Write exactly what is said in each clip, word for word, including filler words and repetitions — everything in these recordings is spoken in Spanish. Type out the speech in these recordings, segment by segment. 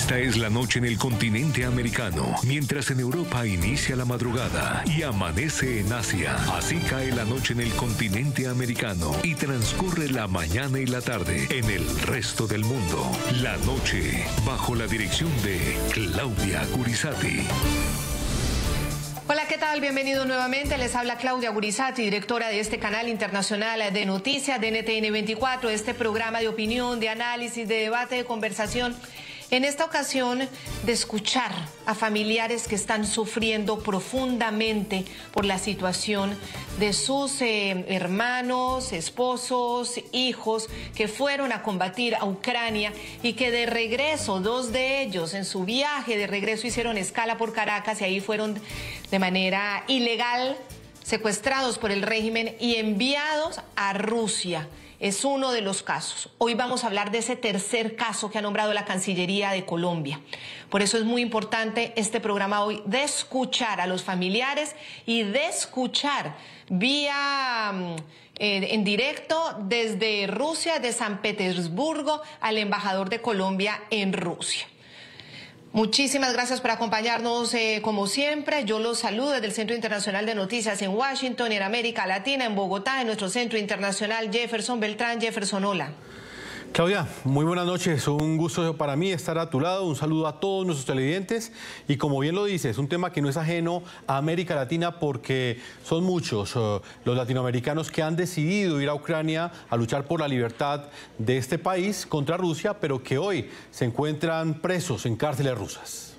Esta es la noche en el continente americano, mientras en Europa inicia la madrugada y amanece en Asia. Así cae la noche en el continente americano y transcurre la mañana y la tarde en el resto del mundo. La noche, bajo la dirección de Claudia Gurizati. Hola, ¿qué tal? Bienvenidos nuevamente. Les habla Claudia Gurizati, directora de este canal internacional de noticias de N T N veinticuatro, este programa de opinión, de análisis, de debate, de conversación. En esta ocasión, de escuchar a familiares que están sufriendo profundamente por la situación de sus eh, hermanos, esposos, hijos que fueron a combatir a Ucrania y que de regreso, dos de ellos en su viaje de regreso hicieron escala por Caracas y ahí fueron de manera ilegal secuestrados por el régimen y enviados a Rusia. Es uno de los casos. Hoy vamos a hablar de ese tercer caso que ha nombrado la Cancillería de Colombia. Por eso es muy importante este programa hoy de escuchar a los familiares y de escuchar vía eh, en directo desde Rusia, de San Petersburgo, al embajador de Colombia en Rusia. Muchísimas gracias por acompañarnos eh, como siempre. Yo los saludo desde el Centro Internacional de Noticias en Washington, en América Latina, en Bogotá, en nuestro Centro Internacional Jefferson Beltrán. Jefferson, hola. Claudia, muy buenas noches. Un gusto para mí estar a tu lado. Un saludo a todos nuestros televidentes. Y como bien lo dices, es un tema que no es ajeno a América Latina porque son muchos uh, los latinoamericanos que han decidido ir a Ucrania a luchar por la libertad de este país contra Rusia, pero que hoy se encuentran presos en cárceles rusas.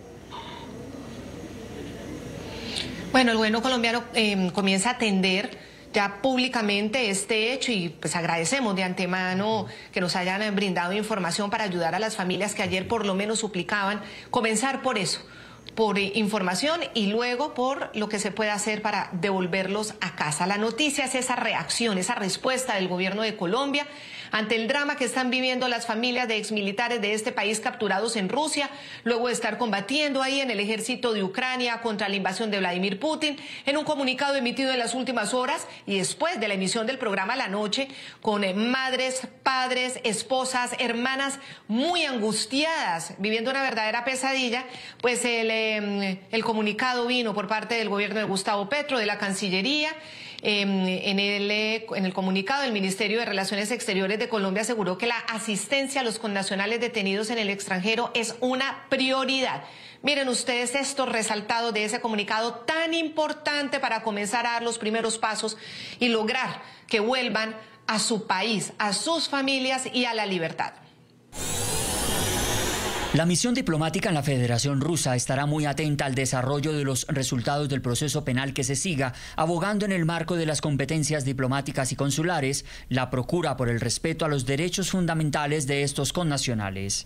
Bueno, el gobierno colombiano eh, comienza a atender ya públicamente este hecho y pues agradecemos de antemano que nos hayan brindado información para ayudar a las familias que ayer por lo menos suplicaban comenzar por eso, por información y luego por lo que se puede hacer para devolverlos a casa. La noticia es esa reacción, esa respuesta del gobierno de Colombia ante el drama que están viviendo las familias de exmilitares de este país capturados en Rusia, luego de estar combatiendo ahí en el ejército de Ucrania contra la invasión de Vladimir Putin. En un comunicado emitido en las últimas horas y después de la emisión del programa La Noche, con madres, padres, esposas, hermanas muy angustiadas, viviendo una verdadera pesadilla, pues el, eh, el comunicado vino por parte del gobierno de Gustavo Petro, de la Cancillería. Eh, en, el, eh, en el comunicado, el Ministerio de Relaciones Exteriores de Colombia aseguró que la asistencia a los connacionales detenidos en el extranjero es una prioridad. Miren ustedes esto resaltado de ese comunicado tan importante para comenzar a dar los primeros pasos y lograr que vuelvan a su país, a sus familias y a la libertad. La misión diplomática en la Federación Rusa estará muy atenta al desarrollo de los resultados del proceso penal que se siga, abogando en el marco de las competencias diplomáticas y consulares, la procura por el respeto a los derechos fundamentales de estos connacionales.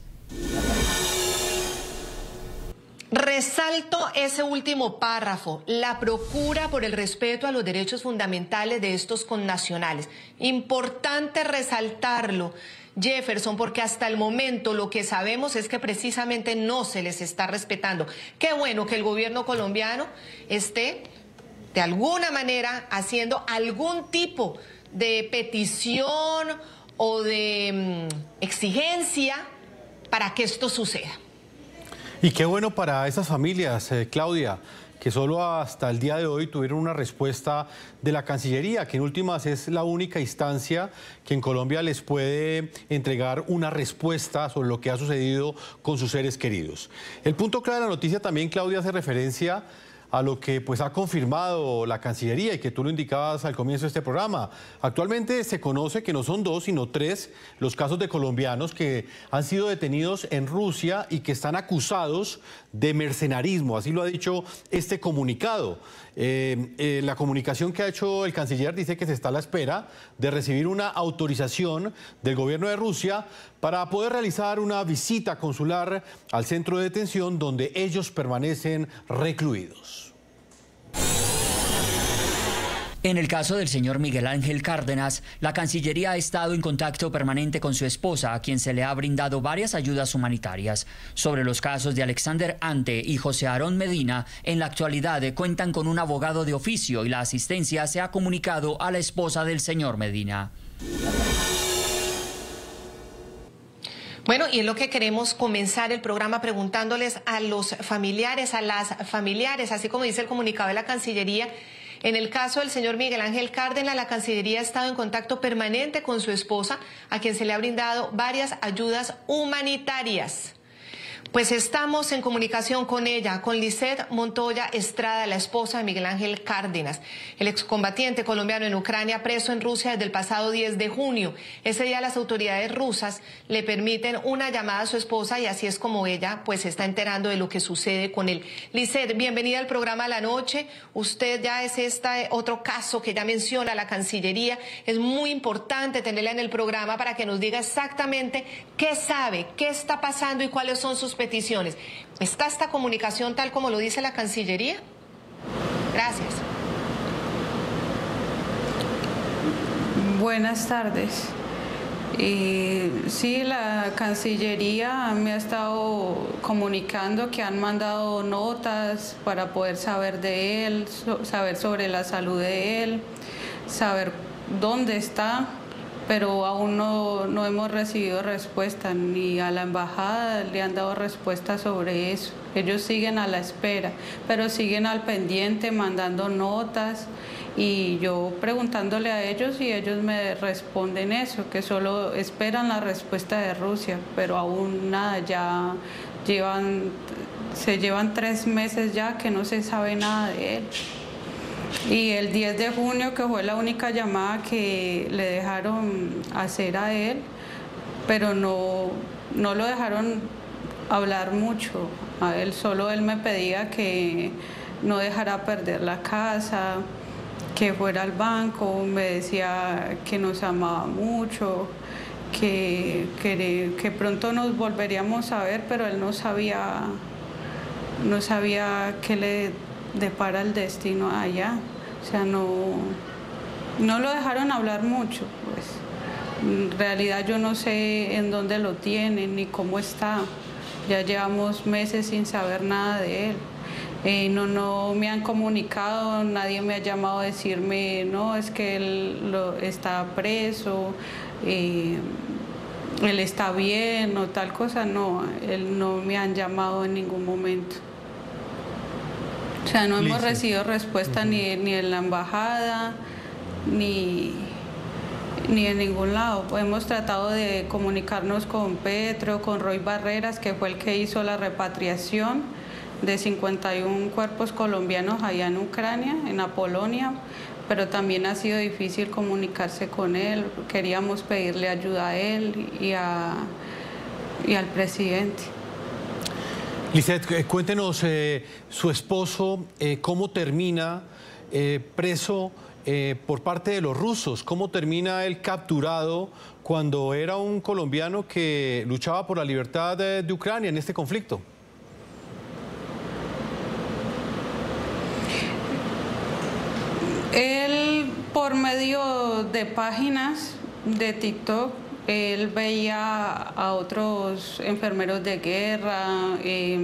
Resalto ese último párrafo, la procura por el respeto a los derechos fundamentales de estos connacionales. Importante resaltarlo, Jefferson, porque hasta el momento lo que sabemos es que precisamente no se les está respetando. Qué bueno que el gobierno colombiano esté de alguna manera haciendo algún tipo de petición o de um, exigencia para que esto suceda. Y qué bueno para esas familias, eh, Claudia, que solo hasta el día de hoy tuvieron una respuesta de la Cancillería, que en últimas es la única instancia que en Colombia les puede entregar una respuesta sobre lo que ha sucedido con sus seres queridos. El punto clave de la noticia también, Claudia, hace referencia a lo que pues ha confirmado la Cancillería y que tú lo indicabas al comienzo de este programa. Actualmente se conoce que no son dos, sino tres los casos de colombianos que han sido detenidos en Rusia y que están acusados de mercenarismo, así lo ha dicho este comunicado. Eh, eh, la comunicación que ha hecho el canciller dice que se está a la espera de recibir una autorización del gobierno de Rusia para poder realizar una visita consular al centro de detención donde ellos permanecen recluidos. En el caso del señor Miguel Ángel Cárdenas, la Cancillería ha estado en contacto permanente con su esposa, a quien se le ha brindado varias ayudas humanitarias. Sobre los casos de Alexander Ante y José Aarón Medina, en la actualidad cuentan con un abogado de oficio y la asistencia se ha comunicado a la esposa del señor Medina. Bueno, y es lo que queremos comenzar el programa preguntándoles a los familiares, a las familiares, así como dice el comunicado de la Cancillería. En el caso del señor Miguel Ángel Cárdenas, la Cancillería ha estado en contacto permanente con su esposa, a quien se le ha brindado varias ayudas humanitarias. Pues estamos en comunicación con ella, con Lisette Montoya Estrada, la esposa de Miguel Ángel Cárdenas, el excombatiente colombiano en Ucrania, preso en Rusia desde el pasado diez de junio. Ese día las autoridades rusas le permiten una llamada a su esposa y así es como ella pues se está enterando de lo que sucede con él. Lisette, bienvenida al programa La Noche. Usted ya es este otro caso que ya menciona la Cancillería. Es muy importante tenerla en el programa para que nos diga exactamente qué sabe, qué está pasando y cuáles son sus peticiones. ¿Está esta comunicación tal como lo dice la Cancillería? Gracias. Buenas tardes. Eh, sí, la Cancillería me ha estado comunicando que han mandado notas para poder saber de él, so, saber sobre la salud de él, saber dónde está, pero aún no, no hemos recibido respuesta, ni a la embajada le han dado respuesta sobre eso. Ellos siguen a la espera, pero siguen al pendiente, mandando notas, y yo preguntándole a ellos y ellos me responden eso, que solo esperan la respuesta de Rusia, pero aún nada, ya llevan, se llevan tres meses ya que no se sabe nada de él. Y el diez de junio, que fue la única llamada que le dejaron hacer a él, pero no, no lo dejaron hablar mucho a él, solo él me pedía que no dejara perder la casa, que fuera al banco, me decía que nos amaba mucho, que, que, que pronto nos volveríamos a ver, pero él no sabía, no sabía qué le depara el destino allá. O sea, no, no lo dejaron hablar mucho, pues. En realidad yo no sé en dónde lo tienen ni cómo está. Ya llevamos meses sin saber nada de él. Eh, no, no me han comunicado, nadie me ha llamado a decirme, no, es que él lo, está preso, eh, él está bien o tal cosa. No, él no me han llamado en ningún momento. O sea, no hemos recibido respuesta uh-huh. ni, ni en la embajada, ni, ni en ningún lado. Hemos tratado de comunicarnos con Petro, con Roy Barreras, que fue el que hizo la repatriación de cincuenta y un cuerpos colombianos allá en Ucrania, en Apolonia, pero también ha sido difícil comunicarse con él. Queríamos pedirle ayuda a él y, a, y al presidente. Lisette, cuéntenos, eh, su esposo, eh, ¿cómo termina eh, preso eh, por parte de los rusos? ¿Cómo termina él capturado cuando era un colombiano que luchaba por la libertad de, de Ucrania en este conflicto? Él, por medio de páginas de TikTok, él veía a otros enfermeros de guerra, eh,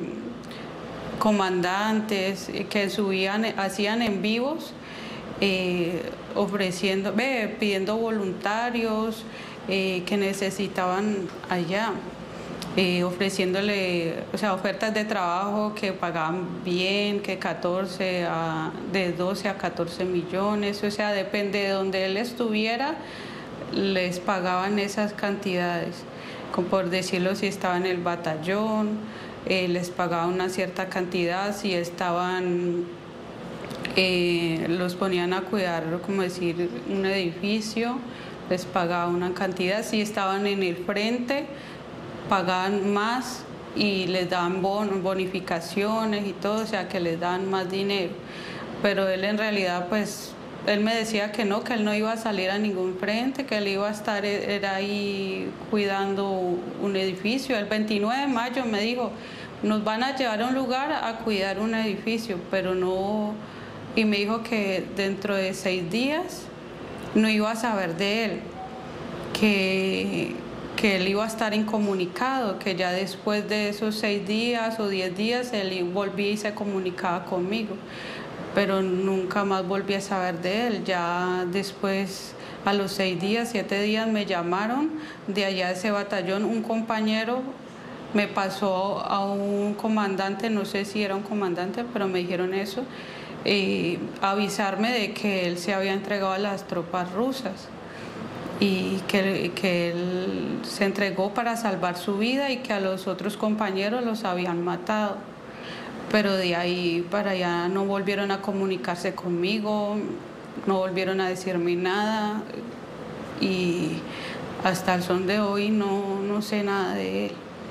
comandantes que subían, hacían en vivos, eh, ofreciendo, eh, pidiendo voluntarios eh, que necesitaban allá, eh, ofreciéndole, o sea, ofertas de trabajo que pagaban bien, que catorce a, de doce a catorce millones, o sea, depende de donde él estuviera, les pagaban esas cantidades, como por decirlo, si estaba en el batallón, eh, les pagaban una cierta cantidad, si estaban, eh, los ponían a cuidar, como decir, un edificio, les pagaban una cantidad, si estaban en el frente, pagaban más y les daban bon, bonificaciones y todo, o sea, que les daban más dinero, pero él en realidad, pues, él me decía que no, que él no iba a salir a ningún frente, que él iba a estar era ahí cuidando un edificio. El veintinueve de mayo me dijo, nos van a llevar a un lugar a cuidar un edificio, pero no... Y me dijo que dentro de seis días no iba a saber de él, que, que él iba a estar incomunicado, que ya después de esos seis días o diez días él volvía y se comunicaba conmigo. pero nunca más volví a saber de él. Ya después, a los seis días, siete días me llamaron de allá de ese batallón, un compañero me pasó a un comandante, no sé si era un comandante, pero me dijeron eso, eh, avisarme de que él se había entregado a las tropas rusas y que, que él se entregó para salvar su vida y que a los otros compañeros los habían matado. Pero de ahí para allá no volvieron a comunicarse conmigo, no volvieron a decirme nada y hasta el son de hoy no, no sé nada de él.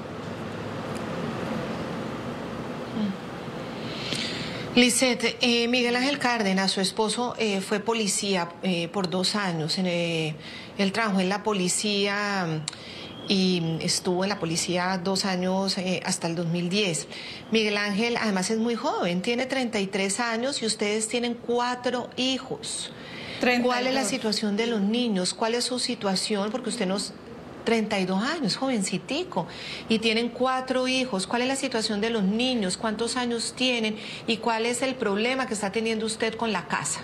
Lisette, eh, Miguel Ángel Cárdenas, su esposo, eh, fue policía eh, por dos años. En, eh, él trabajó en la policía y estuvo en la policía dos años eh, hasta el dos mil diez. Miguel Ángel además es muy joven, tiene treinta y tres años y ustedes tienen cuatro hijos. treinta y dos. ¿Cuál es la situación de los niños? ¿Cuál es su situación? Porque usted nos... treinta y dos años, jovencitico, y tienen cuatro hijos. ¿Cuál es la situación de los niños? ¿Cuántos años tienen? ¿Y cuál es el problema que está teniendo usted con la casa?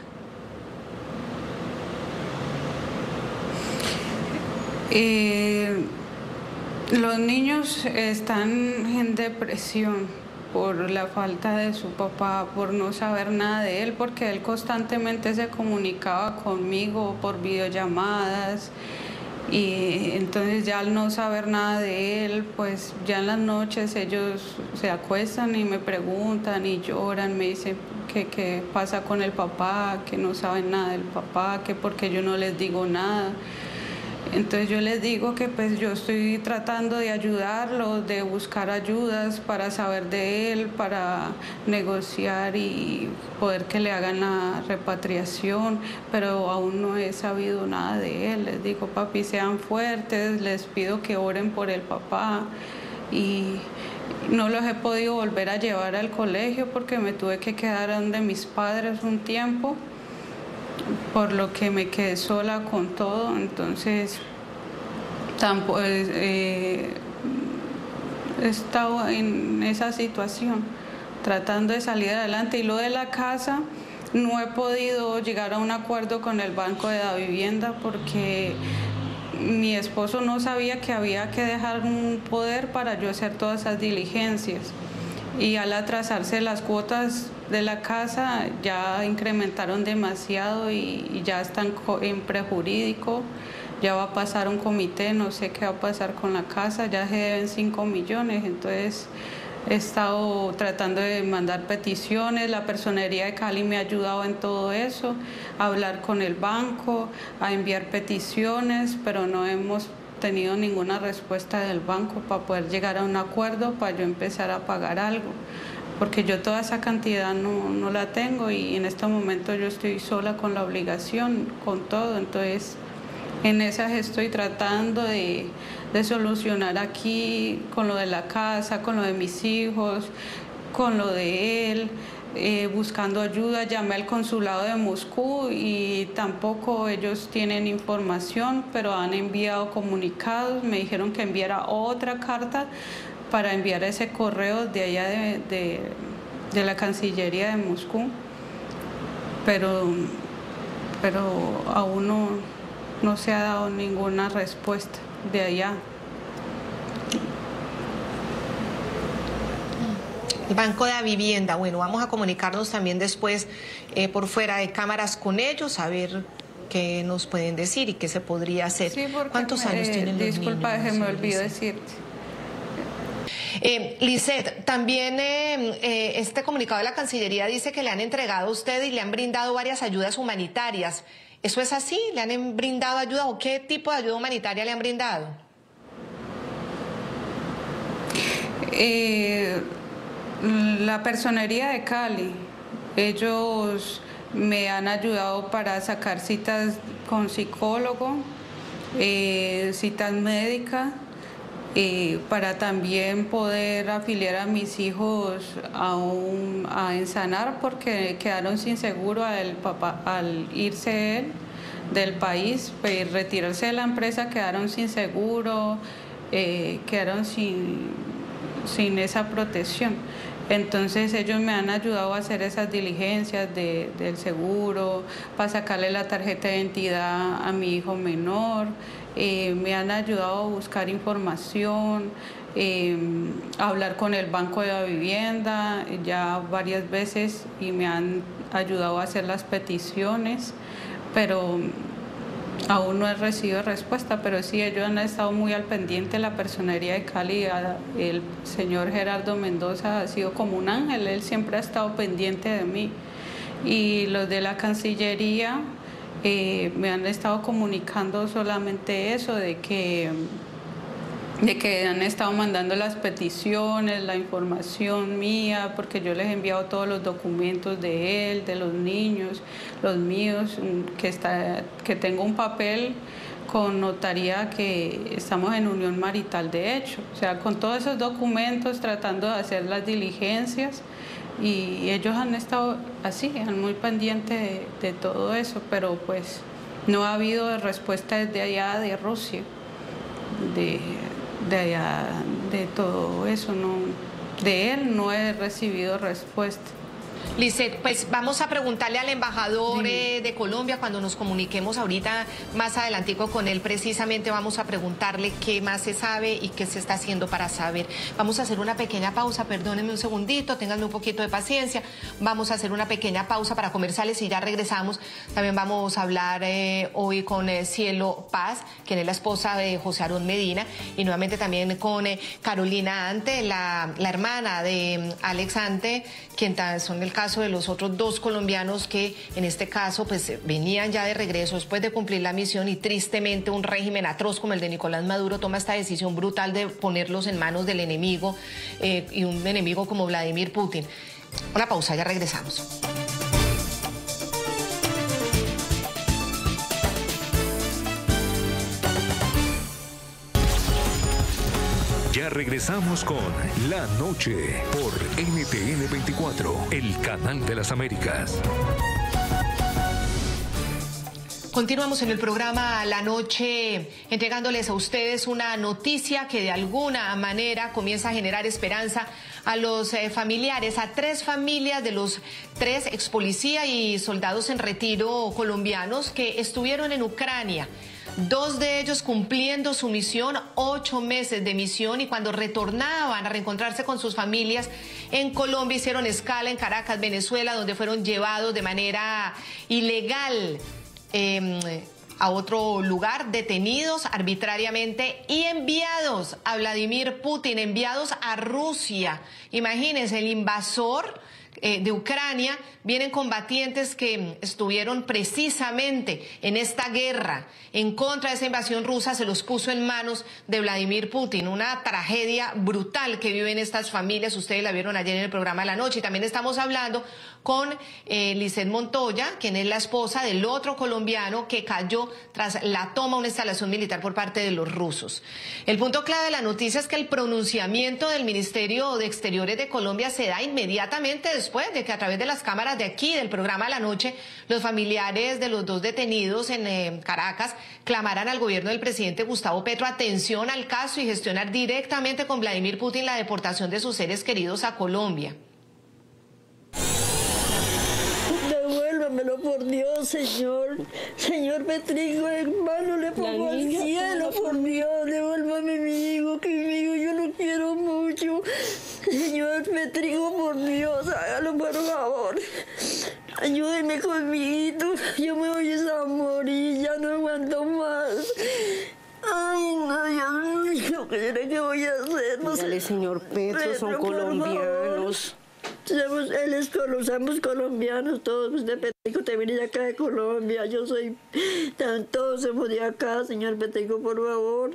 Eh, los niños están en depresión por la falta de su papá, por no saber nada de él, porque él constantemente se comunicaba conmigo por videollamadas. Y entonces ya al no saber nada de él, pues ya en las noches ellos se acuestan y me preguntan y lloran, me dicen que qué pasa con el papá, que no saben nada del papá, que porque yo no les digo nada. Entonces yo les digo que pues yo estoy tratando de ayudarlos, de buscar ayudas para saber de él, para negociar y poder que le hagan la repatriación, pero aún no he sabido nada de él. Les digo, papi, sean fuertes, les pido que oren por el papá y no los he podido volver a llevar al colegio porque me tuve que quedar donde mis padres un tiempo, por lo que me quedé sola con todo. Entonces tampoco eh, he estado en esa situación tratando de salir adelante. Y lo de la casa, no he podido llegar a un acuerdo con el Banco de la Vivienda porque mi esposo no sabía que había que dejar un poder para yo hacer todas esas diligencias. Y al atrasarse las cuotas de la casa ya incrementaron demasiado y, y ya están en prejurídico, ya va a pasar un comité, no sé qué va a pasar con la casa, ya se deben cinco millones, entonces he estado tratando de mandar peticiones, la Personería de Cali me ha ayudado en todo eso, a hablar con el banco, a enviar peticiones, pero no hemos tenido ninguna respuesta del banco para poder llegar a un acuerdo para yo empezar a pagar algo, porque yo toda esa cantidad no, no la tengo y en este momento yo estoy sola con la obligación, con todo, entonces en esas estoy tratando de, de solucionar aquí con lo de la casa, con lo de mis hijos, con lo de él. Eh, buscando ayuda, llamé al consulado de Moscú y tampoco ellos tienen información, pero han enviado comunicados, me dijeron que enviara otra carta para enviar ese correo de allá de, de, de la Cancillería de Moscú, pero, pero aún no, no se ha dado ninguna respuesta de allá. El Banco de la Vivienda, bueno, vamos a comunicarnos también después eh, por fuera de cámaras con ellos, a ver qué nos pueden decir y qué se podría hacer. Sí, ¿Cuántos años eh, tienen los disculpa, niños? Disculpa, se me olvidó decirte. Eh, Lisette, también eh, eh, este comunicado de la Cancillería dice que le han entregado a usted y le han brindado varias ayudas humanitarias. ¿Eso es así? ¿Le han brindado ayuda o qué tipo de ayuda humanitaria le han brindado? Eh... La Personería de Cali, ellos me han ayudado para sacar citas con psicólogo, eh, citas médicas, eh, para también poder afiliar a mis hijos a, un, a Ensanar porque quedaron sin seguro al, papá, al irse él del país, pues, retirarse de la empresa, quedaron sin seguro, eh, quedaron sin... sin esa protección. Entonces ellos me han ayudado a hacer esas diligencias de, del seguro, para sacarle la tarjeta de identidad a mi hijo menor, eh, me han ayudado a buscar información, eh, a hablar con el Banco de la Vivienda ya varias veces y me han ayudado a hacer las peticiones, pero aún no he recibido respuesta, pero sí, ellos han estado muy al pendiente. La Personería de Cali, el señor Gerardo Mendoza ha sido como un ángel, él siempre ha estado pendiente de mí. Y los de la Cancillería eh, me han estado comunicando solamente eso, de que, de que han estado mandando las peticiones, la información mía, porque yo les he enviado todos los documentos de él, de los niños, los míos, que, está, que tengo un papel con notaría que estamos en unión marital de hecho. O sea, con todos esos documentos tratando de hacer las diligencias y ellos han estado así, muy pendientes de, de todo eso, pero pues no ha habido respuesta desde allá de Rusia, de... de allá, de todo eso, no, de él no he recibido respuesta. Lisset, pues vamos a preguntarle al embajador eh, de Colombia cuando nos comuniquemos ahorita más adelantico con él, precisamente vamos a preguntarle qué más se sabe y qué se está haciendo para saber. Vamos a hacer una pequeña pausa, perdónenme un segundito, ténganme un poquito de paciencia, vamos a hacer una pequeña pausa para comerciales y ya regresamos. También vamos a hablar eh, hoy con eh, Cielo Paz, quien es la esposa de José Aarón Medina, y nuevamente también con eh, Carolina Ante, la, la hermana de eh, Alex Ante, quien son el caso de los otros dos colombianos que en este caso pues venían ya de regreso después de cumplir la misión y tristemente un régimen atroz como el de Nicolás Maduro toma esta decisión brutal de ponerlos en manos del enemigo eh, y un enemigo como Vladimir Putin. Una pausa, ya regresamos. Ya regresamos con La Noche por N T N veinticuatro, el canal de las Américas. Continuamos en el programa La Noche entregándoles a ustedes una noticia que de alguna manera comienza a generar esperanza a los eh, familiares, a tres familias de los tres ex policía y soldados en retiro colombianos que estuvieron en Ucrania. Dos de ellos cumpliendo su misión, ocho meses de misión, y cuando retornaban a reencontrarse con sus familias en Colombia hicieron escala en Caracas, Venezuela, donde fueron llevados de manera ilegal eh, a otro lugar, detenidos arbitrariamente y enviados a Vladimir Putin, enviados a Rusia. Imagínense, el invasor eh, de Ucrania, vienen combatientes que estuvieron precisamente en esta guerra en contra de esa invasión rusa, se los puso en manos de Vladimir Putin. Una tragedia brutal que viven estas familias, ustedes la vieron ayer en el programa de La Noche. Y también estamos hablando con eh, Lisset Montoya, quien es la esposa del otro colombiano que cayó tras la toma de una instalación militar por parte de los rusos. El punto clave de la noticia es que el pronunciamiento del Ministerio de Exteriores de Colombia se da inmediatamente después de que a través de las cámaras de aquí del programa La Noche, los familiares de los dos detenidos en eh, Caracas clamaran al gobierno del presidente Gustavo Petro atención al caso y gestionar directamente con Vladimir Putin la deportación de sus seres queridos a Colombia. Devuélvamelo por Dios, Señor. Señor Petrico, hermano, le pongo al cielo, por Dios. Devuélvame mi hijo, que mi hijo yo lo quiero mucho. Señor Petrico, por Dios, hágalo por favor. Ayúdeme con mi hito. Yo me voy a morir, ya no aguanto más. Ay, no, Dios mío, ¿qué será que voy a hacer? No sé. Dale, señor Petro, Petro son colombianos. Somos, él es, somos colombianos, todos de Petrico, te vienes de acá de Colombia, yo soy, todos somos de acá, señor Petrico, por favor.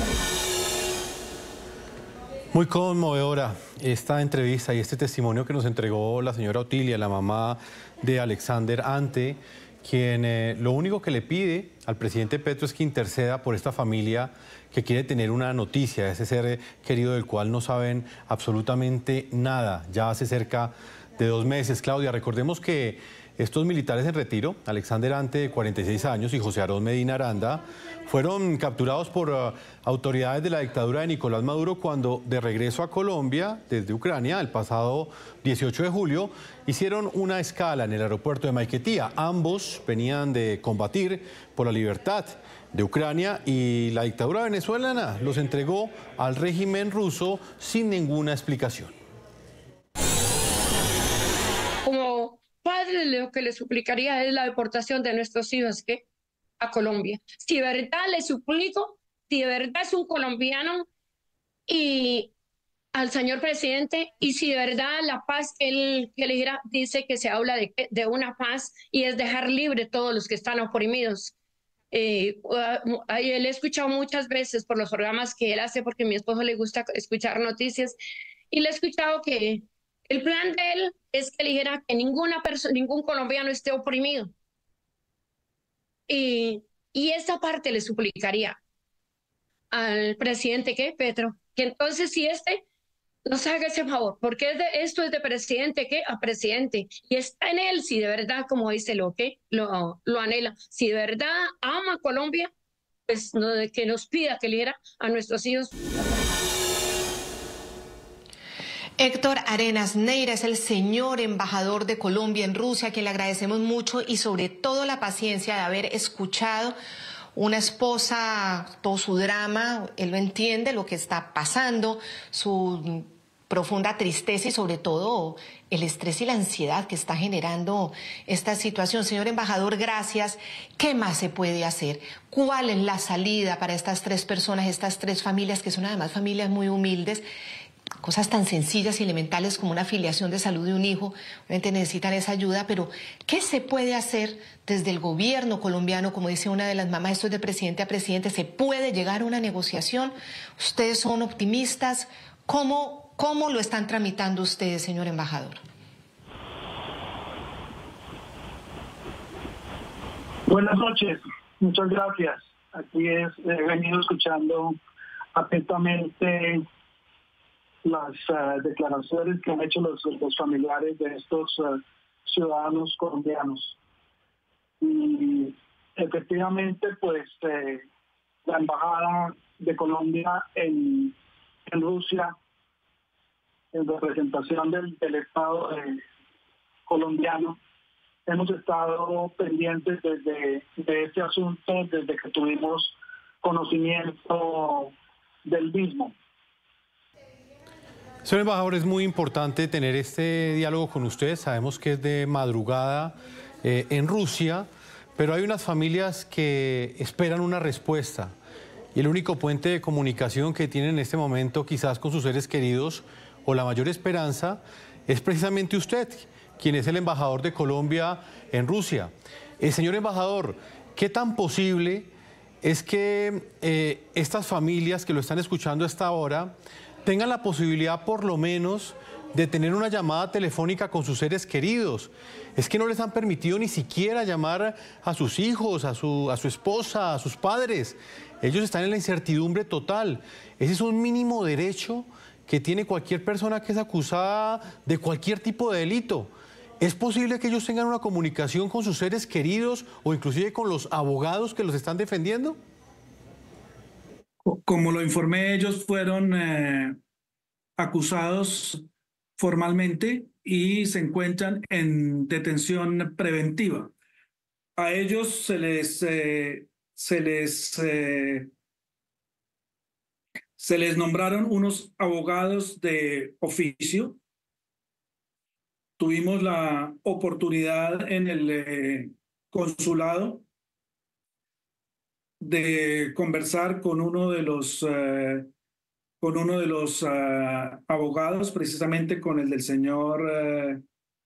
Muy conmovedora esta entrevista y este testimonio que nos entregó la señora Otilia, la mamá de Alexander Ante, quien eh, lo único que le pide al presidente Petro es que interceda por esta familia que quiere tener una noticia de ese ser querido del cual no saben absolutamente nada, ya hace cerca de dos meses. Claudia, recordemos que Estos militares en retiro, Alexander Ante, de cuarenta y seis años, y José Aarón Medina Aranda, fueron capturados por uh, autoridades de la dictadura de Nicolás Maduro cuando, de regreso a Colombia, desde Ucrania, el pasado dieciocho de julio, hicieron una escala en el aeropuerto de Maiquetía. Ambos venían de combatir por la libertad de Ucrania y la dictadura venezolana los entregó al régimen ruso sin ninguna explicación. Como padre, lo que le suplicaría es la deportación de nuestros hijos ¿qué? a Colombia. Si de verdad le suplico, si de verdad es un colombiano y al señor presidente, y si de verdad la paz que él, que él dirá, dice que se habla de, de una paz y es dejar libre todos los que están oprimidos. Eh, uh, él he escuchado muchas veces por los programas que él hace, porque a mi esposo le gusta escuchar noticias, y le he escuchado que el plan de él es que dijera que ninguna persona, ningún colombiano esté oprimido. Y, y esa parte le suplicaría al presidente, ¿qué, Petro? Que entonces si este nos haga ese favor, porque es de, esto es de presidente, ¿qué? A presidente. Y está en él, si de verdad, como dice lo que lo, lo anhela, si de verdad ama a Colombia, pues no, que nos pida que le diera a nuestros hijos. Héctor Arenas Neira es el señor embajador de Colombia en Rusia, a quien le agradecemos mucho y sobre todo la paciencia de haber escuchado una esposa, todo su drama, él lo entiende, lo que está pasando, su profunda tristeza y sobre todo el estrés y la ansiedad que está generando esta situación. Señor embajador, gracias. ¿Qué más se puede hacer? ¿Cuál es la salida para estas tres personas, estas tres familias, que son además familias muy humildes? Cosas tan sencillas y elementales como una afiliación de salud de un hijo, obviamente necesitan esa ayuda, pero ¿qué se puede hacer desde el gobierno colombiano? Como dice una de las mamás, esto es de presidente a presidente, ¿se puede llegar a una negociación? ¿Ustedes son optimistas? ¿Cómo, cómo lo están tramitando ustedes, señor embajador? Buenas noches, muchas gracias. Aquí es, he venido escuchando atentamente las uh, declaraciones que han hecho los, los familiares de estos uh, ciudadanos colombianos. Y efectivamente, pues, eh, la Embajada de Colombia en, en Rusia, en representación del, del Estado eh, colombiano, hemos estado pendientes desde de este asunto, desde que tuvimos conocimiento del mismo. Señor embajador, es muy importante tener este diálogo con usted. Sabemos que es de madrugada eh, en Rusia, pero hay unas familias que esperan una respuesta. Y el único puente de comunicación que tienen en este momento, quizás con sus seres queridos, o la mayor esperanza, es precisamente usted, quien es el embajador de Colombia en Rusia. Eh, señor embajador, ¿qué tan posible es que eh, estas familias que lo están escuchando a esta hora tengan la posibilidad por lo menos de tener una llamada telefónica con sus seres queridos? Es que no les han permitido ni siquiera llamar a sus hijos, a su, a su esposa, a sus padres. Ellos están en la incertidumbre total. Ese es un mínimo derecho que tiene cualquier persona que es acusada de cualquier tipo de delito. ¿Es posible que ellos tengan una comunicación con sus seres queridos o inclusive con los abogados que los están defendiendo? Como lo informé, ellos fueron eh, acusados formalmente y se encuentran en detención preventiva. A ellos se les, eh, se les, eh, se les nombraron unos abogados de oficio. Tuvimos la oportunidad en el eh, consulado de conversar con uno de los, uh, con uno de los uh, abogados, precisamente con el del señor uh,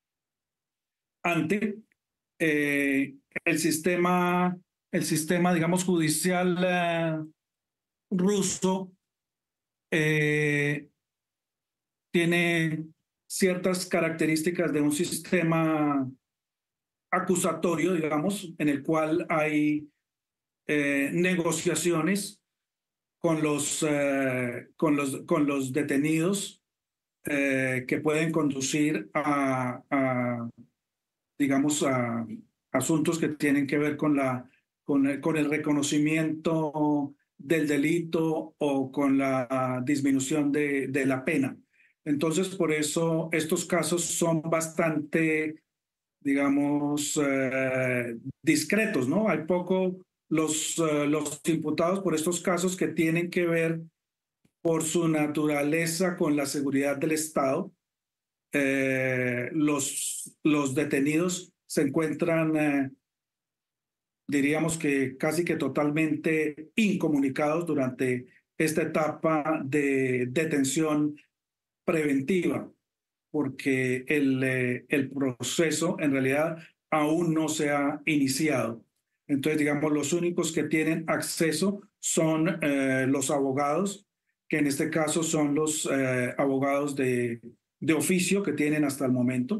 Ante. Eh, el sistema, el sistema, digamos, judicial uh, ruso eh, tiene ciertas características de un sistema acusatorio, digamos, en el cual hay Eh, negociaciones con los, eh, con los, con los detenidos eh, que pueden conducir a, a, digamos, a asuntos que tienen que ver con, la, con, el, con el reconocimiento del delito o con la disminución de, de la pena. Entonces, por eso estos casos son bastante, digamos, eh, discretos, ¿no? Hay poco los, uh, los imputados por estos casos que tienen que ver por su naturaleza con la seguridad del Estado. Eh, los, los detenidos se encuentran, eh, diríamos que casi que totalmente incomunicados durante esta etapa de detención preventiva, porque el, eh, el proceso en realidad aún no se ha iniciado. Entonces, digamos, los únicos que tienen acceso son eh, los abogados, que en este caso son los eh, abogados de, de oficio que tienen hasta el momento.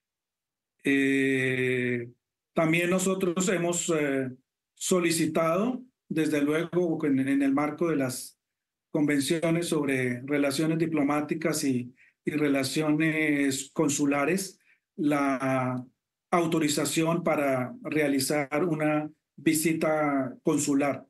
Eh, también nosotros hemos eh, solicitado, desde luego, en, en el marco de las convenciones sobre relaciones diplomáticas y, y relaciones consulares, la autorización para realizar una visita consular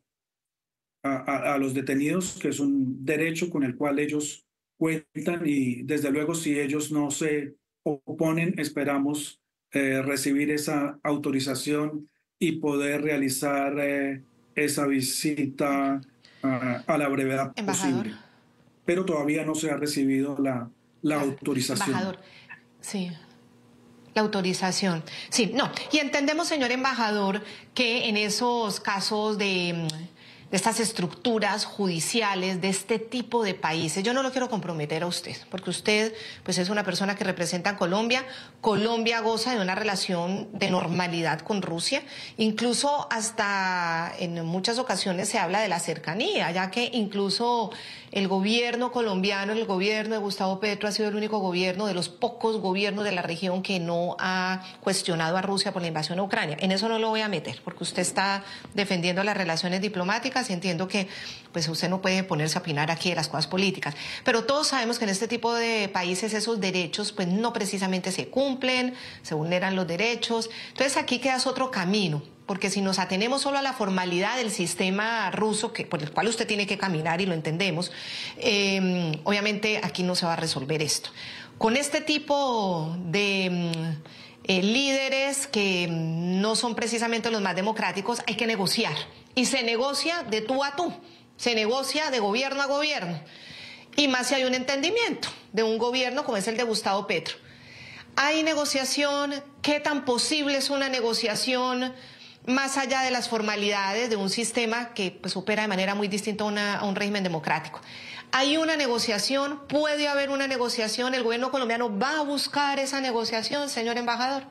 a, a, a los detenidos, que es un derecho con el cual ellos cuentan, y desde luego si ellos no se oponen, esperamos eh, recibir esa autorización y poder realizar eh, esa visita uh, a la brevedad Embajador. posible. Pero todavía no se ha recibido la, la autorización. Embajador, sí. La autorización. Sí, no. Y entendemos, señor embajador, que en esos casos de, de estas estructuras judiciales, de este tipo de países, yo no lo quiero comprometer a usted, porque usted pues es una persona que representa a Colombia. Colombia goza de una relación de normalidad con Rusia. Incluso hasta en muchas ocasiones se habla de la cercanía, ya que incluso el gobierno colombiano, el gobierno de Gustavo Petro, ha sido el único gobierno de los pocos gobiernos de la región que no ha cuestionado a Rusia por la invasión a Ucrania. En eso no lo voy a meter, porque usted está defendiendo las relaciones diplomáticas y entiendo que pues usted no puede ponerse a opinar aquí de las cosas políticas. Pero todos sabemos que en este tipo de países esos derechos pues no precisamente se cumplen, se vulneran los derechos. Entonces aquí queda otro camino. Porque si nos atenemos solo a la formalidad del sistema ruso, que, por el cual usted tiene que caminar y lo entendemos, eh, obviamente aquí no se va a resolver esto. Con este tipo de eh, líderes que no son precisamente los más democráticos, hay que negociar. Y se negocia de tú a tú, se negocia de gobierno a gobierno. Y más si hay un entendimiento de un gobierno como es el de Gustavo Petro. ¿Hay negociación? ¿Qué tan posible es una negociación más allá de las formalidades de un sistema que pues opera de manera muy distinta a, una, a un régimen democrático? ¿Hay una negociación? ¿Puede haber una negociación? ¿El gobierno colombiano va a buscar esa negociación, señor embajador?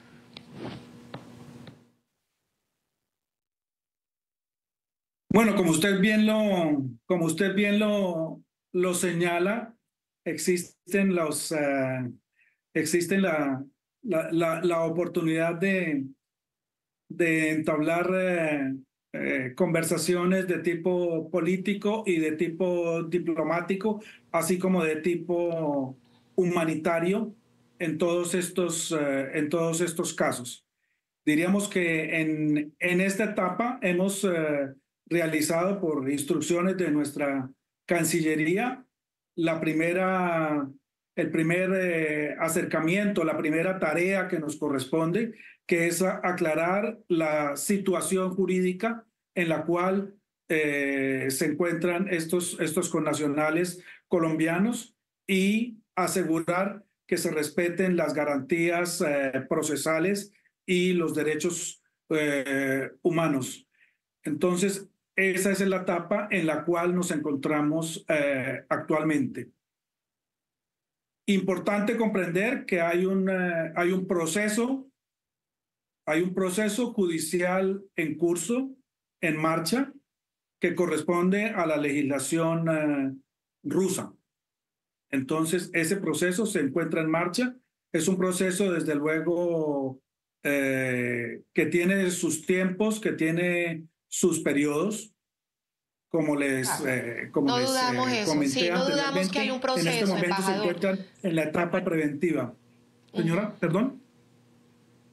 Bueno, como usted bien lo, como usted bien lo, lo señala, existen los, uh, existen la, la, la, la oportunidad de de entablar eh, eh, conversaciones de tipo político y de tipo diplomático, así como de tipo humanitario en todos estos, eh, en todos estos casos. Diríamos que en, en esta etapa hemos eh, realizado por instrucciones de nuestra Cancillería la primera, el primer eh, acercamiento, la primera tarea que nos corresponde, que es aclarar la situación jurídica en la cual eh, se encuentran estos, estos connacionales colombianos y asegurar que se respeten las garantías eh, procesales y los derechos eh, humanos. Entonces, esa es la etapa en la cual nos encontramos eh, actualmente. Importante comprender que hay un, eh, hay un proceso Hay un proceso judicial en curso, en marcha, que corresponde a la legislación uh, rusa. Entonces, ese proceso se encuentra en marcha. Es un proceso, desde luego, eh, que tiene sus tiempos, que tiene sus periodos, como les, eh, como no les dudamos eh, eso. comenté Sí, no anteriormente. dudamos que hay un proceso, en este momento embajador. se encuentran en la etapa preventiva. Señora, uh-huh. perdón.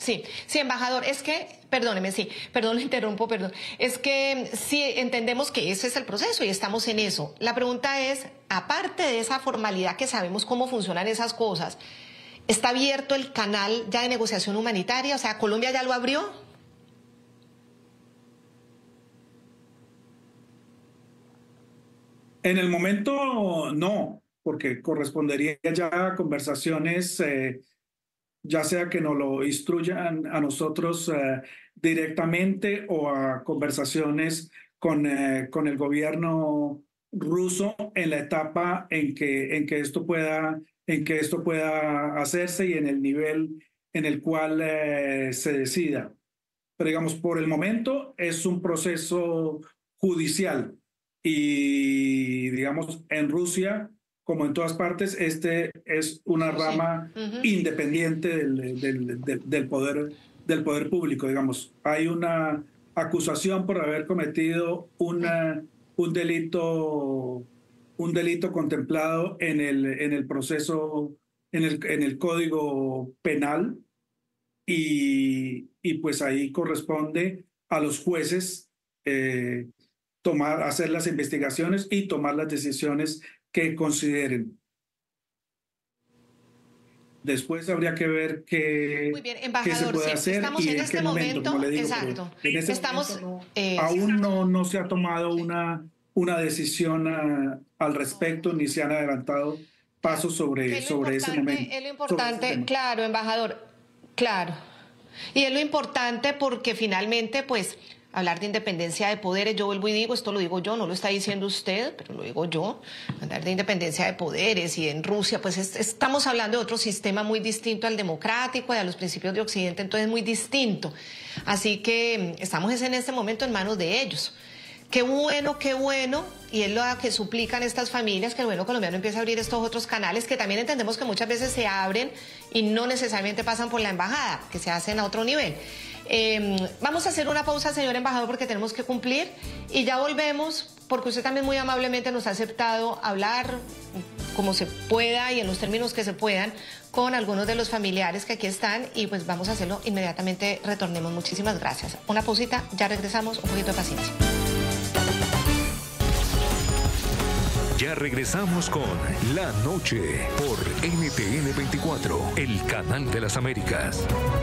Sí, sí, embajador, es que, perdóneme, sí, perdón, le interrumpo, perdón. Es que sí entendemos que ese es el proceso y estamos en eso. La pregunta es, aparte de esa formalidad que sabemos cómo funcionan esas cosas, ¿está abierto el canal ya de negociación humanitaria? O sea, ¿Colombia ya lo abrió? En el momento no, porque correspondería ya a conversaciones, eh, ya sea que nos lo instruyan a nosotros eh, directamente o a conversaciones con, eh, con el gobierno ruso en la etapa en que, en que esto pueda, en que esto pueda hacerse y en el nivel en el cual eh, se decida. Pero digamos, por el momento es un proceso judicial y digamos en Rusia, como en todas partes, este es una rama sí. uh-huh. independiente del, del, del, del, poder, del poder público, digamos. Hay una acusación por haber cometido una, un delito un delito contemplado en el, en el proceso, en el, en el Código Penal y, y pues ahí corresponde a los jueces eh, tomar, hacer las investigaciones y tomar las decisiones que consideren. Después habría que ver qué, Muy bien, embajador, qué se puede sí, hacer estamos y en, en este qué momento, momento, como le digo. exacto. En este estamos, momento no, eh, aún no, no se ha tomado una, una decisión a, al respecto, ni se han adelantado pasos sobre, sobre ese momento. Es lo importante, claro, embajador, claro. Y es lo importante porque finalmente, pues, hablar de independencia de poderes, yo vuelvo y digo, esto lo digo yo, no lo está diciendo usted, pero lo digo yo, hablar de independencia de poderes y en Rusia, pues es, estamos hablando de otro sistema muy distinto al democrático y a los principios de Occidente, entonces muy distinto. Así que estamos en este momento en manos de ellos. Qué bueno, qué bueno, y es lo que suplican estas familias, que el gobierno colombiano empiece a abrir estos otros canales que también entendemos que muchas veces se abren y no necesariamente pasan por la embajada, que se hacen a otro nivel. Eh, vamos a hacer una pausa, señor embajador, porque tenemos que cumplir y ya volvemos, porque usted también muy amablemente nos ha aceptado hablar como se pueda y en los términos que se puedan con algunos de los familiares que aquí están y pues vamos a hacerlo inmediatamente, retornemos. Muchísimas gracias. Una pausita, ya regresamos, un poquito de paciencia. Ya regresamos con La Noche por N T N veinticuatro, el canal de las Américas.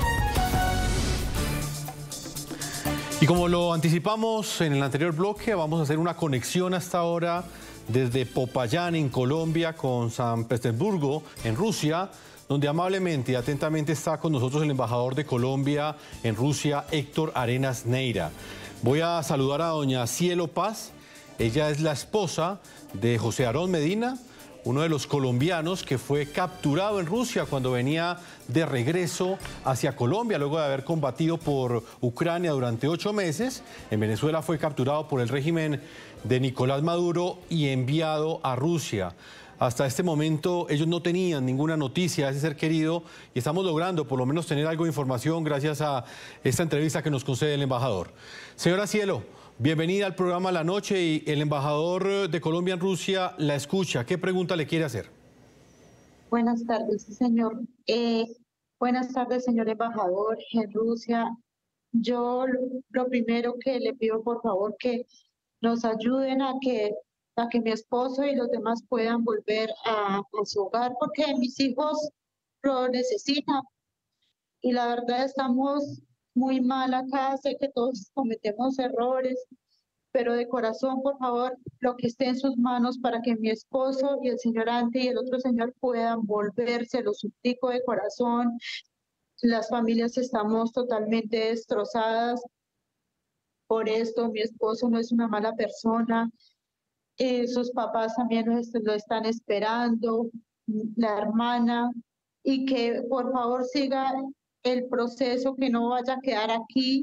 Y como lo anticipamos en el anterior bloque, vamos a hacer una conexión hasta ahora desde Popayán, en Colombia, con San Petersburgo, en Rusia, donde amablemente y atentamente está con nosotros el embajador de Colombia en Rusia, Héctor Arenas Neira. Voy a saludar a doña Cielo Paz. Ella es la esposa de José Aarón Medina, uno de los colombianos que fue capturado en Rusia cuando venía de regreso hacia Colombia, luego de haber combatido por Ucrania durante ocho meses. En Venezuela fue capturado por el régimen de Nicolás Maduro y enviado a Rusia. Hasta este momento ellos no tenían ninguna noticia de ese ser querido y estamos logrando por lo menos tener algo de información gracias a esta entrevista que nos concede el embajador. Señora Cielo, bienvenida al programa La Noche y el embajador de Colombia en Rusia la escucha. ¿Qué pregunta le quiere hacer? Buenas tardes, señor. Eh, buenas tardes, señor embajador en Rusia. Yo lo, lo primero que le pido, por favor, que nos ayuden a que, a que mi esposo y los demás puedan volver a, a su hogar, porque mis hijos lo necesitan. Y la verdad estamos muy mal acá, sé que todos cometemos errores, pero de corazón, por favor, lo que esté en sus manos para que mi esposo y el señor Ante y el otro señor puedan volverse, lo suplico de corazón. Las familias estamos totalmente destrozadas por esto. Mi esposo no es una mala persona, eh, sus papás también lo, est lo están esperando, la hermana, y que por favor siga el proceso, que no vaya a quedar aquí,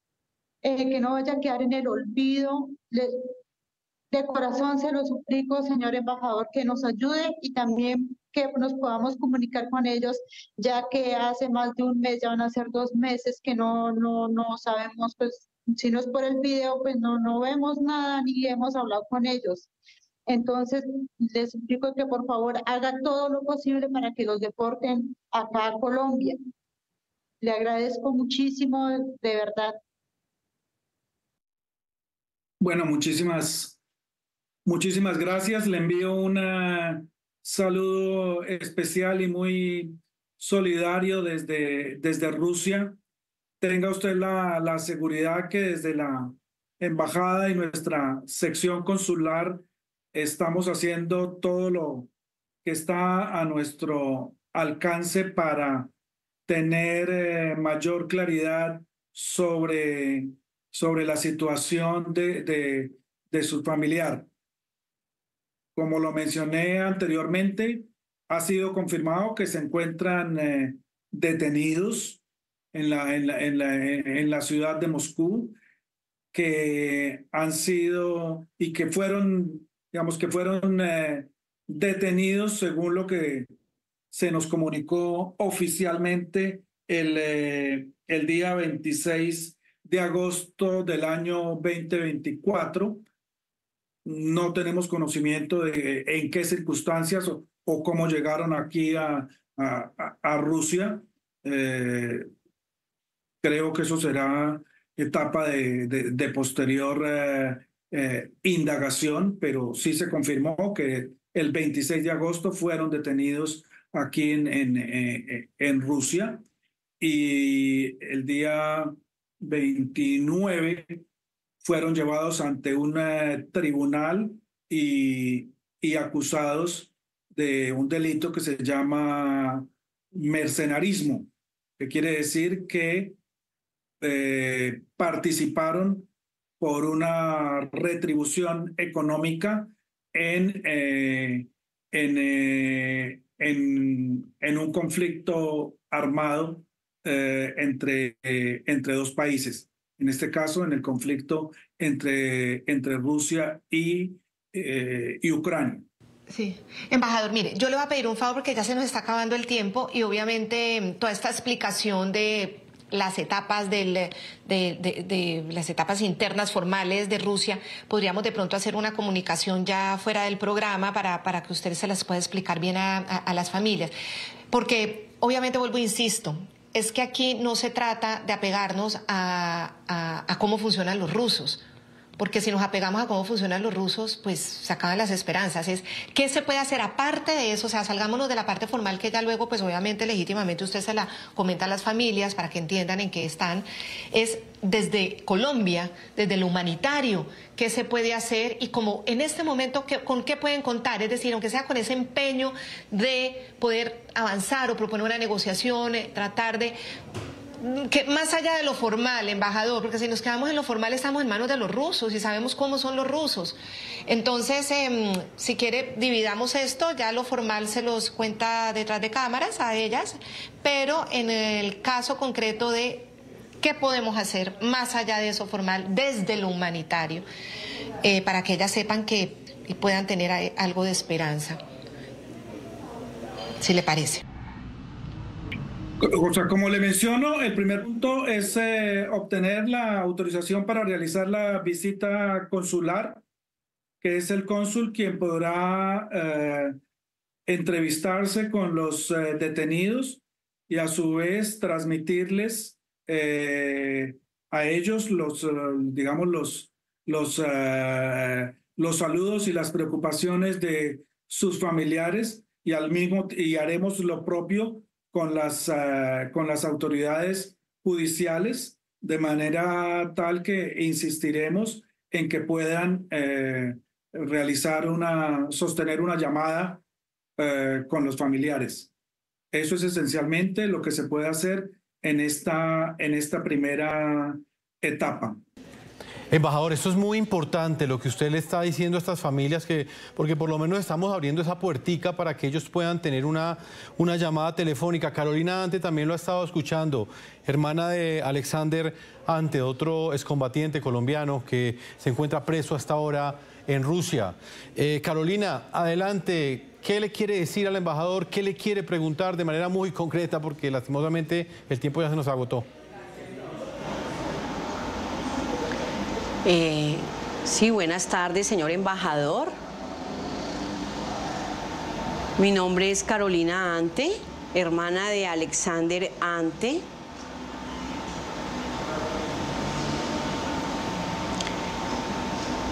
eh, que no vaya a quedar en el olvido. Le, de corazón se lo suplico, señor embajador, que nos ayude y también que nos podamos comunicar con ellos, ya que hace más de un mes, ya van a ser dos meses que no, no, no sabemos, pues si no es por el video, pues no, no vemos nada ni hemos hablado con ellos. Entonces, les suplico que por favor haga todo lo posible para que los deporten acá a Colombia. Le agradezco muchísimo, de verdad. Bueno, muchísimas, muchísimas gracias. Le envío un saludo especial y muy solidario desde, desde Rusia. Tenga usted la, la seguridad que desde la embajada y nuestra sección consular estamos haciendo todo lo que está a nuestro alcance para tener eh, mayor claridad sobre, sobre la situación de, de, de su familiar. Como lo mencioné anteriormente, ha sido confirmado que se encuentran eh, detenidos en la, en, la, en, la, en la ciudad de Moscú, que han sido y que fueron, digamos que fueron eh, detenidos según lo que se nos comunicó oficialmente el, eh, el día veintiséis de agosto del año veinte veinticuatro. No tenemos conocimiento de en qué circunstancias o, o cómo llegaron aquí a, a, a Rusia. Eh, creo que eso será etapa de, de, de posterior eh, eh, indagación, pero sí se confirmó que el veintiséis de agosto fueron detenidos aquí en, en, eh, en Rusia, y el día veintinueve fueron llevados ante un eh, tribunal y, y acusados de un delito que se llama mercenarismo, que quiere decir que eh, participaron por una retribución económica en, eh, en, eh, en, en un conflicto armado eh, entre, eh, entre dos países. En este caso, en el conflicto entre, entre Rusia y, eh, y Ucrania. Sí, embajador, mire, yo le voy a pedir un favor porque ya se nos está acabando el tiempo y obviamente toda esta explicación de las etapas del, de, de, de las etapas internas formales de Rusia, podríamos de pronto hacer una comunicación ya fuera del programa para, para que usted se las pueda explicar bien a, a, a las familias. Porque obviamente vuelvo e insisto, es que aquí no se trata de apegarnos a, a, a cómo funcionan los rusos. Porque si nos apegamos a cómo funcionan los rusos, pues se acaban las esperanzas. Es ¿qué se puede hacer aparte de eso? O sea, salgámonos de la parte formal que ya luego, pues obviamente, legítimamente usted se la comenta a las familias para que entiendan en qué están. Es desde Colombia, desde lo humanitario, qué se puede hacer y como en este momento, ¿qué, con qué pueden contar? Es decir, aunque sea con ese empeño de poder avanzar o proponer una negociación, eh, tratar de... que más allá de lo formal, embajador, porque si nos quedamos en lo formal estamos en manos de los rusos y sabemos cómo son los rusos. Entonces, eh, si quiere, dividamos esto, ya lo formal se los cuenta detrás de cámaras a ellas, pero en el caso concreto de qué podemos hacer más allá de eso formal, desde lo humanitario, eh, para que ellas sepan que puedan tener algo de esperanza, si le parece. O sea, como le menciono, el primer punto es eh, obtener la autorización para realizar la visita consular, que es el cónsul quien podrá eh, entrevistarse con los eh, detenidos y a su vez transmitirles eh, a ellos los, eh, digamos, los, los, eh, los saludos y las preocupaciones de sus familiares, y, al mismo, y haremos lo propio con las, uh, con las autoridades judiciales, de manera tal que insistiremos en que puedan eh, realizar una, sostener una llamada eh, con los familiares. Eso es esencialmente lo que se puede hacer en esta, en esta primera etapa. Embajador, esto es muy importante lo que usted le está diciendo a estas familias, que, porque por lo menos estamos abriendo esa puertica para que ellos puedan tener una, una llamada telefónica. Carolina Ante también lo ha estado escuchando, hermana de Alexander Ante, otro excombatiente colombiano que se encuentra preso hasta ahora en Rusia. Eh, Carolina, adelante, ¿qué le quiere decir al embajador? ¿Qué le quiere preguntar de manera muy concreta? Porque lastimosamente el tiempo ya se nos agotó. Eh, sí, buenas tardes, señor embajador. Mi nombre es Carolina Ante, hermana de Alexander Ante.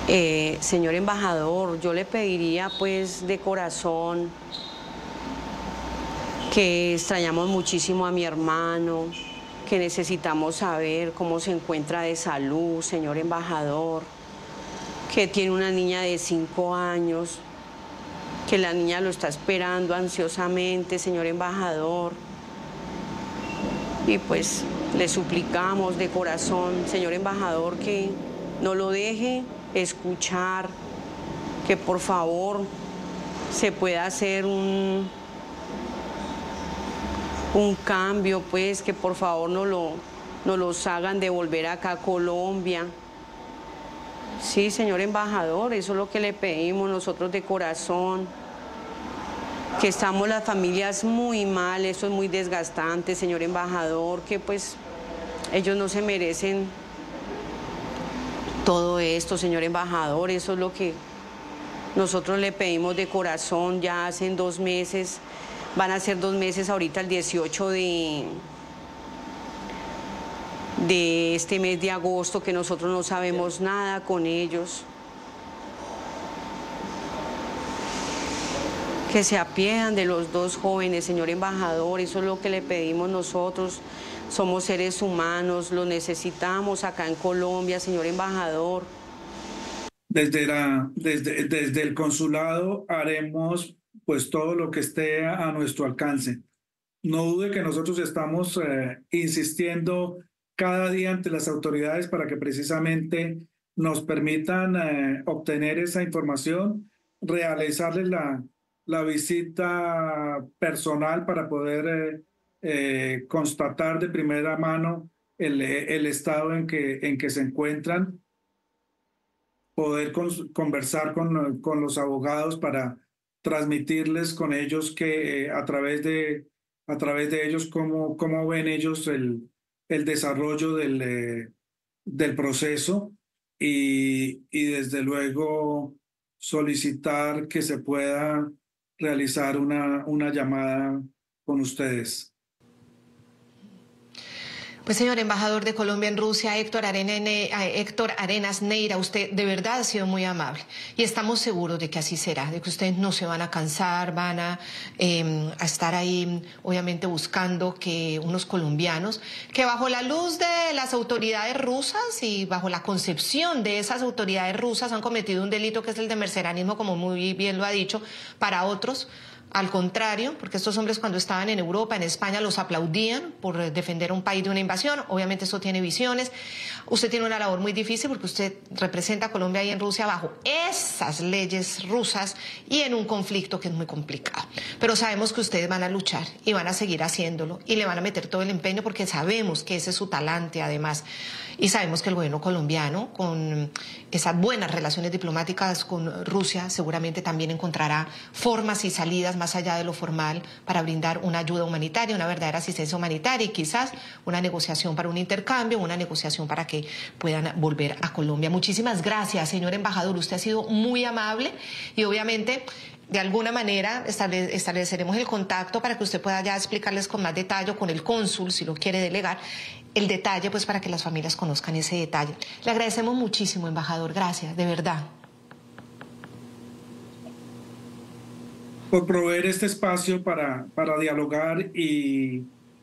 Eh, señor embajador, yo le pediría pues de corazón que extrañamos muchísimo a mi hermano, que necesitamos saber cómo se encuentra de salud, señor embajador, que tiene una niña de cinco años, que la niña lo está esperando ansiosamente, señor embajador. Y pues le suplicamos de corazón, señor embajador, que no lo deje escuchar, que por favor se pueda hacer un, un cambio, pues que por favor no lo, no los hagan devolver acá a Colombia. Sí, señor embajador, eso es lo que le pedimos nosotros de corazón, que estamos las familias muy mal, eso es muy desgastante, señor embajador, que pues ellos no se merecen todo esto, señor embajador, eso es lo que nosotros le pedimos de corazón. Ya hacen dos meses, van a ser dos meses ahorita el dieciocho de, de este mes de agosto, que nosotros no sabemos nada con ellos. Que se apiedan de los dos jóvenes, señor embajador, eso es lo que le pedimos nosotros. Somos seres humanos, lo necesitamos acá en Colombia, señor embajador. Desde, la, desde, desde el consulado haremos pues todo lo que esté a nuestro alcance. No dude que nosotros estamos eh, insistiendo cada día ante las autoridades para que precisamente nos permitan eh, obtener esa información, realizarles la, la visita personal para poder eh, eh, constatar de primera mano el, el estado en que, en que se encuentran, poder con, conversar con, con los abogados para transmitirles con ellos que eh, a través de a través de ellos cómo, cómo ven ellos el, el desarrollo del, eh, del proceso y, y desde luego solicitar que se pueda realizar una, una llamada con ustedes. Pues señor embajador de Colombia en Rusia, Héctor, Arena, Héctor Arenas Neira, usted de verdad ha sido muy amable y estamos seguros de que así será, de que ustedes no se van a cansar, van a, eh, a estar ahí obviamente buscando que unos colombianos que bajo la luz de las autoridades rusas y bajo la concepción de esas autoridades rusas han cometido un delito que es el de mercenarismo, como muy bien lo ha dicho, para otros. Al contrario, porque estos hombres cuando estaban en Europa, en España, los aplaudían por defender a un país de una invasión. Obviamente eso tiene visiones. Usted tiene una labor muy difícil porque usted representa a Colombia y en Rusia bajo esas leyes rusas y en un conflicto que es muy complicado. Pero sabemos que ustedes van a luchar y van a seguir haciéndolo y le van a meter todo el empeño porque sabemos que ese es su talante además. Y sabemos que el gobierno colombiano, con esas buenas relaciones diplomáticas con Rusia, seguramente también encontrará formas y salidas más allá de lo formal para brindar una ayuda humanitaria, una verdadera asistencia humanitaria y quizás una negociación para un intercambio, una negociación para que puedan volver a Colombia. Muchísimas gracias, señor embajador. Usted ha sido muy amable y obviamente de alguna manera estableceremos el contacto para que usted pueda ya explicarles con más detalle, con el cónsul, si lo quiere delegar, el detalle, pues para que las familias conozcan ese detalle. Le agradecemos muchísimo, embajador. Gracias, de verdad. Por proveer este espacio para, para dialogar y,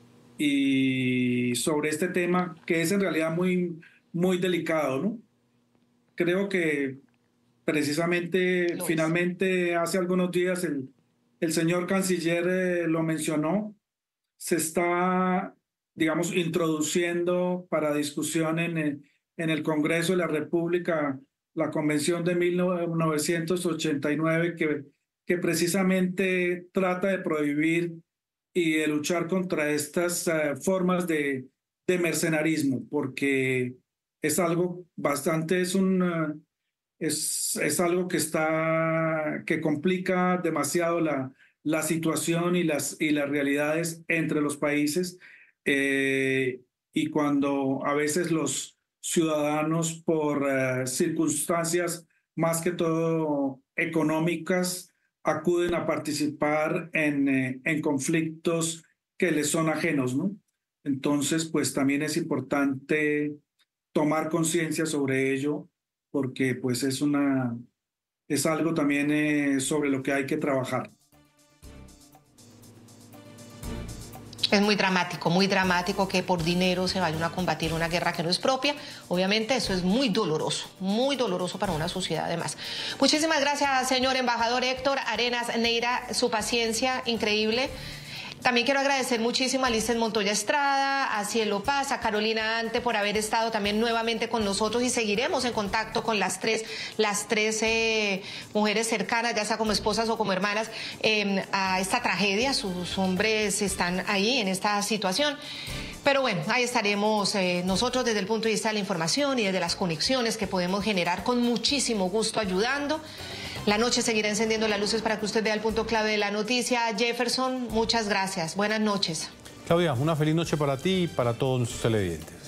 y sobre este tema que es en realidad muy, muy delicado, ¿no? Creo que precisamente, lo finalmente, es. hace algunos días el, el señor canciller eh, lo mencionó, se está, digamos, introduciendo para discusión en el, en el Congreso de la República la Convención de mil novecientos ochenta y nueve que, que precisamente trata de prohibir y de luchar contra estas uh, formas de, de mercenarismo, porque es algo bastante, es un... Uh, Es, es algo que está que complica demasiado la, la situación y las, y las realidades entre los países eh, y cuando a veces los ciudadanos por uh, circunstancias más que todo económicas acuden a participar en, eh, en conflictos que les son ajenos, ¿no? Entonces, pues también es importante tomar conciencia sobre ello porque pues es, una, es algo también eh, sobre lo que hay que trabajar. Es muy dramático, muy dramático que por dinero se vaya a combatir una guerra que no es propia. Obviamente eso es muy doloroso, muy doloroso para una sociedad además. Muchísimas gracias, señor embajador Héctor Arenas Neira, su paciencia increíble. También quiero agradecer muchísimo a Lisset Montoya Estrada, a Cielo Paz, a Carolina Ante por haber estado también nuevamente con nosotros y seguiremos en contacto con las tres, las tres eh, mujeres cercanas, ya sea como esposas o como hermanas, eh, a esta tragedia. Sus hombres están ahí en esta situación. Pero bueno, ahí estaremos eh, nosotros desde el punto de vista de la información y desde las conexiones que podemos generar con muchísimo gusto ayudando. La noche seguirá encendiendo las luces para que usted vea el punto clave de la noticia. Jefferson, muchas gracias. Buenas noches. Claudia, una feliz noche para ti y para todos nuestros televidentes.